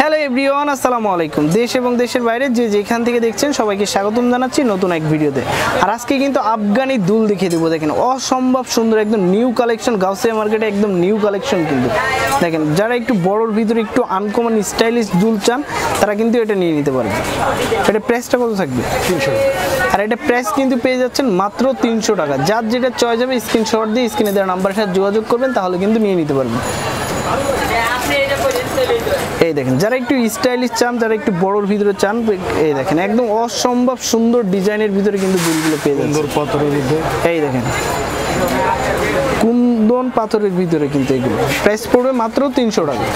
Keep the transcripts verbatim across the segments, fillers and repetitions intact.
Hello everyone, আসসালামু আলাইকুম। দেশ এবং দেশের বাইরে যে যেখান থেকে দেখছেন সবাইকে স্বাগতম জানাচ্ছি নতুন এক ভিডিওতে। আর আজকে কিন্তু আফগানি দুল দেখিয়ে দেবো। দেখেন অসম্ভব সুন্দর, একদম নিউ কালেকশন, গাউসিয়া মার্কেটে একদম নিউ কালেকশন। কিন্তু দেখেন যারা একটু বড়োর ভিতরে একটু আনকমন স্টাইলিশ দুল চান তারা কিন্তু এটা নিয়ে নিতে পারবে। এটা প্রাইসটা কত থাকবে? তিনশো। আর এটা প্রাইস কিন্তু পেয়ে যাচ্ছেন মাত্র তিনশো টাকা। যার যেটা চয়েস হবে স্ক্রিনশট দিয়ে স্ক্রিনে দেওয়া নাম্বারের সাথে যোগাযোগ করবেন, তাহলে কিন্তু নিয়ে নিতে পারবেন। এই দেখেন যারা একটু স্টাইলিশ চান, যারা একটু বড়োর ভিতরে চান, এই দেখেন একদম অসম্ভব সুন্দর ডিজাইনের ভিতরে কিন্তু দুলগুলো পেয়ে যাচ্ছে। এই দেখেন কুন্দন পাথরের ভিতরে কিন্তু এগুলো প্রাইস পড়বে মাত্র তিনশো টাকা।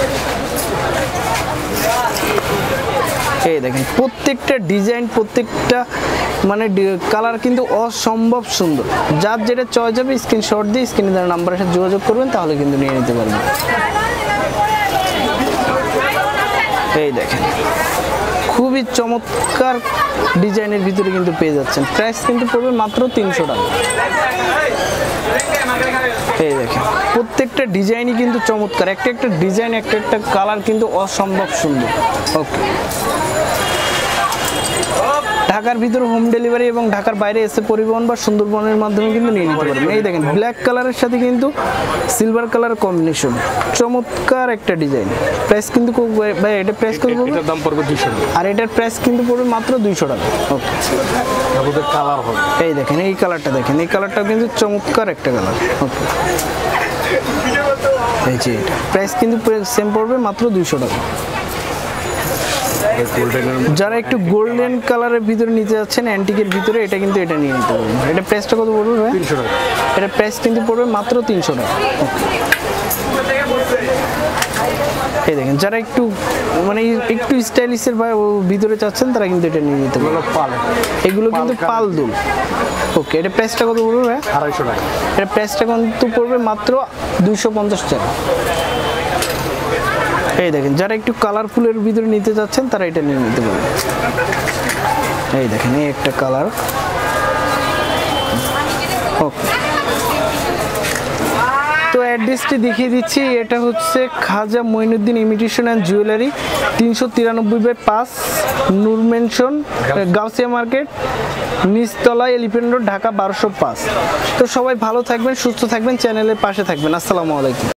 এই দেখেন প্রত্যেকটা ডিজাইন, প্রত্যেকটা মানে কালার কিন্তু অসম্ভব সুন্দর। যার যেটা চয়েস হবে স্ক্রিনশট দিয়ে স্ক্রিনে দেওয়া নাম্বারের সাথে যোগাযোগ করবেন, তাহলে কিন্তু নিয়ে নিতে পারবেন। এই দেখেন খুবই চমৎকার ডিজাইনের ভিতরে কিন্তু পেয়ে যাচ্ছেন। প্রাইস কিন্তু পড়বে মাত্র তিনশো টাকা। এই দেখেন প্রত্যেকটা ডিজাইনই কিন্তু চমৎকার, একটা একটা ডিজাইন, একটা একটা কালার কিন্তু অসম্ভব সুন্দর। ওকে, ঢাকার ভিতরে হোম ডেলিভারি এবং ঢাকার বাইরে এসে পরিবহন বা সুন্দরবনের মাধ্যমে কিন্তু নিয়ে নিতে পারবেন। এই দেখেন ব্ল্যাক কালারের সাথে কিন্তু সিলভার কালার কম্বিনেশন, চমৎকার একটা ডিজাইন। প্রাইস কিন্তু ভাই এটা প্রাইস কত পড়বে? এটার দাম পড়বে দুইশো টাকা। আর এটার প্রাইস কিন্তু পড়বে মাত্র দুইশো টাকা। ওকে, আমাদের কালার হবে এই দেখেন, এই কালারটা দেখেন, এই কালারটাও কিন্তু চমৎকার একটা কালার। ওকে, এই যে এটা প্রাইস কিন্তু সেম পড়বে মাত্র দুইশো টাকা। যারা একটু গোল্ডেন কালারের ভিতরে নিতে যাচ্ছেন অ্যান্টিকের ভিতরে, এটা কিন্তু এটা নিয়ে নিতে পারবেন। এটা প্রাইসটা কত পড়বে ভাই? তিনশো টাকা। এটা প্রাইস কিন্তু পড়বে মাত্র তিনশো টাকা। এই দেখেন যারা একটু মানে একটু স্টাইলিশের ভিতরে চাচ্ছেন তারা কিন্তু এটা নিয়ে নিতে পারবেন। পাল, এগুলো কিন্তু পাল দুল। ওকে, এটা প্রাইসটা কত পড়বে ভাই? আড়াইশো টাকা। এটা প্রাইসটা কিন্তু পড়বে মাত্র দুইশো পঞ্চাশ টাকা। এই দেখেন যারা একটু কালারফুলের ভিতরে নিতে যাচ্ছেন তারা এটা নিয়ে নিতে পারবেন। এই দেখেন এই একটা কালার। ওকে, তো অ্যাড্রেসটি দেখিয়ে দিচ্ছি। এটা হচ্ছে Khaja Moinuddin imitation and jewellery, তিনশো তিরানব্বই বাই পাঁচ, নূর মেনশন, গাউসিয়া মার্কেট, নিচতলা, এলিফ্যান্ট রোড, ঢাকা বারোশো পাঁচ। তো সবাই ভালো থাকবেন, সুস্থ থাকবেন, চ্যানেলের পাশে থাকবেন। আসসালামু আলাইকুম।